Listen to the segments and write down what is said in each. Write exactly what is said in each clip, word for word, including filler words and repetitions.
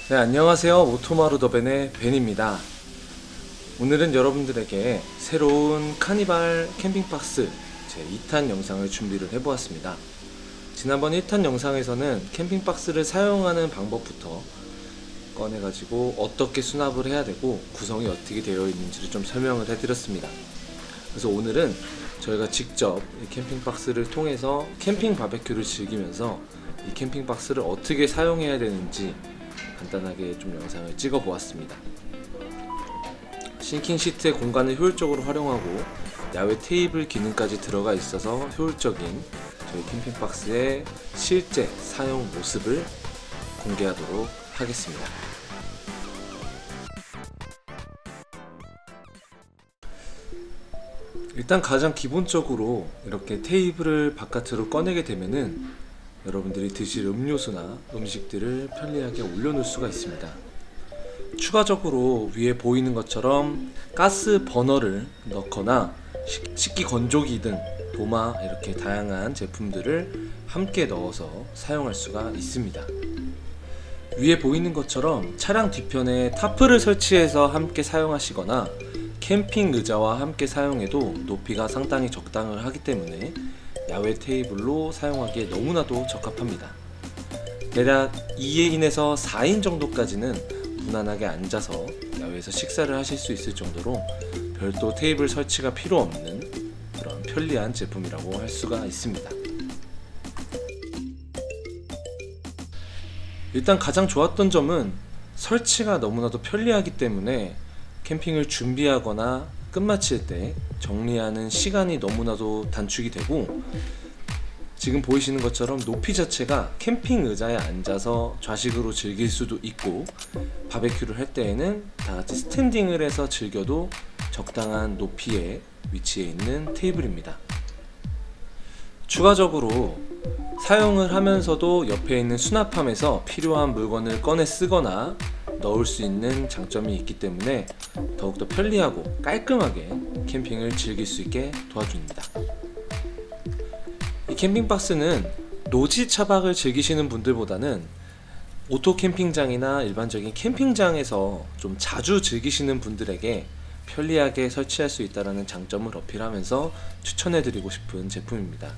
네, 안녕하세요. 오토마루더벤의 벤입니다. 오늘은 여러분들에게 새로운 카니발 캠핑박스 제 이 탄 영상을 준비를 해보았습니다. 지난번 일 탄 영상에서는 캠핑박스를 사용하는 방법부터 꺼내가지고 어떻게 수납을 해야 되고 구성이 어떻게 되어 있는지를 좀 설명을 해드렸습니다. 그래서 오늘은 저희가 직접 이 캠핑박스를 통해서 캠핑 바베큐를 즐기면서 이 캠핑박스를 어떻게 사용해야 되는지 간단하게 좀 영상을 찍어 보았습니다. 싱킹 시트의 공간을 효율적으로 활용하고 야외 테이블 기능까지 들어가 있어서 효율적인 저희 캠핑박스의 실제 사용 모습을 공개하도록 하겠습니다. 일단 가장 기본적으로 이렇게 테이블을 바깥으로 꺼내게 되면은 여러분들이 드실 음료수나 음식들을 편리하게 올려놓을 수가 있습니다. 추가적으로 위에 보이는 것처럼 가스 버너를 넣거나 식기 건조기 등 도마 이렇게 다양한 제품들을 함께 넣어서 사용할 수가 있습니다. 위에 보이는 것처럼 차량 뒤편에 타프를 설치해서 함께 사용하시거나 캠핑 의자와 함께 사용해도 높이가 상당히 적당을 하기 때문에 야외 테이블로 사용하기에 너무나도 적합합니다. 대략 이 인에서 사 인 정도까지는 무난하게 앉아서 야외에서 식사를 하실 수 있을 정도로 별도 테이블 설치가 필요 없는 그런 편리한 제품이라고 할 수가 있습니다. 일단 가장 좋았던 점은 설치가 너무나도 편리하기 때문에 캠핑을 준비하거나 끝마칠 때 정리하는 시간이 너무나도 단축이 되고, 지금 보이시는 것처럼 높이 자체가 캠핑 의자에 앉아서 좌식으로 즐길 수도 있고, 바베큐를 할 때에는 다같이 스탠딩을 해서 즐겨도 적당한 높이에 위치해 있는 테이블입니다. 추가적으로 사용을 하면서도 옆에 있는 수납함에서 필요한 물건을 꺼내 쓰거나 넣을 수 있는 장점이 있기 때문에 더욱더 편리하고 깔끔하게 캠핑을 즐길 수 있게 도와줍니다. 이 캠핑박스는 노지 차박을 즐기시는 분들보다는 오토 캠핑장이나 일반적인 캠핑장에서 좀 자주 즐기시는 분들에게 편리하게 설치할 수 있다는 장점을 어필하면서 추천해드리고 싶은 제품입니다.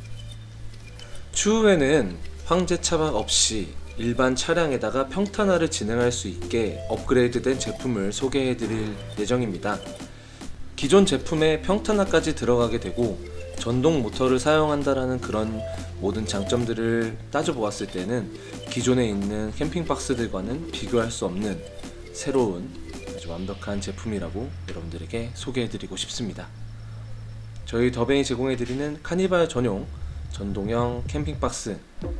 추후에는 황제 차박 없이 일반 차량에다가 평탄화를 진행할 수 있게 업그레이드된 제품을 소개해 드릴 예정입니다. 기존 제품에 평탄화까지 들어가게 되고 전동 모터를 사용한다라는 그런 모든 장점들을 따져 보았을 때는 기존에 있는 캠핑박스들과는 비교할 수 없는 새로운 아주 완벽한 제품이라고 여러분들에게 소개해 드리고 싶습니다. 저희 더벤이 제공해 드리는 카니발 전용 전동형 캠핑박스,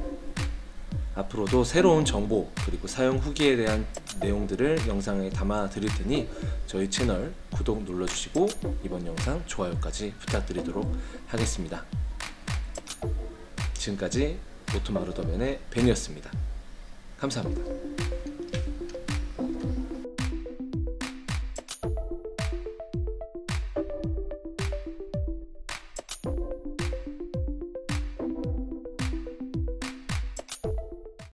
앞으로도 새로운 정보 그리고 사용 후기에 대한 내용들을 영상에 담아 드릴 테니 저희 채널 구독 눌러주시고 이번 영상 좋아요까지 부탁드리도록 하겠습니다. 지금까지 오토마루더벤의 벤이었습니다. 감사합니다.